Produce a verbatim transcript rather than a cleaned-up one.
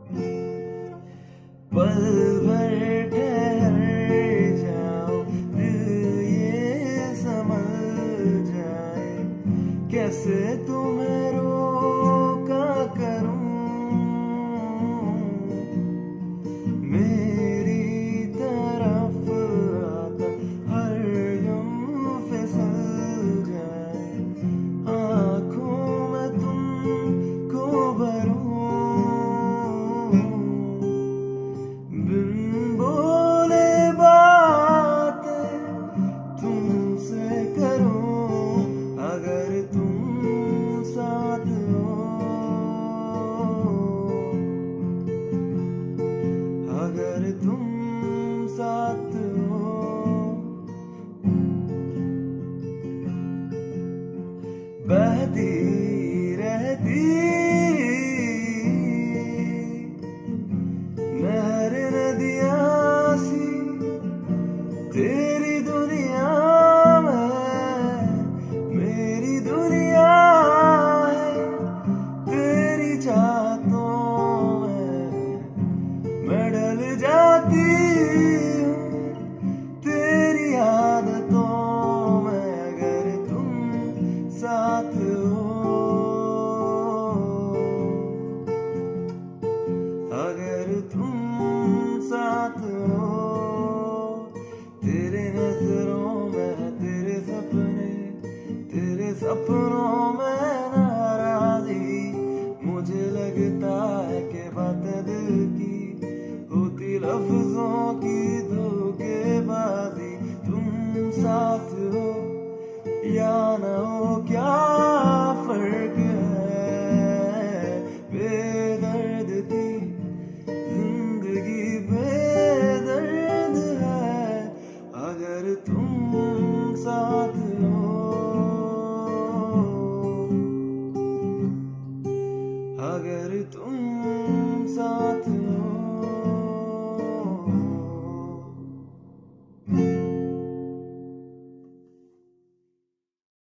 पल भर ठहर जाओ, दिल ये समझ जाए, कैसे तुम्हें रोका करूं। मेरी तरफ आता हर गम फिसल जाए, आँखों में तुमको भरूं। बिन बोले बातें तुमसे करूं, अगर तुम साथ हो, अगर तुम साथ हो। बहती रहती नहर नदियाँ सी तेरी दुनिया में, मेरी दुनिया है तेरी चाहतों में। मैं ढल जाती हूँ तेरी आदतों में, अगर तुम साथ हो, अगर तुम साथ हो। तेरे नजरों में तेरे सपने, तेरे सपनों में नाराजी। मुझे लगता है कि बातें दिल की होती लफ्जों की धोखेबाजी। तुम साथ हो या ना हो क्या फर्क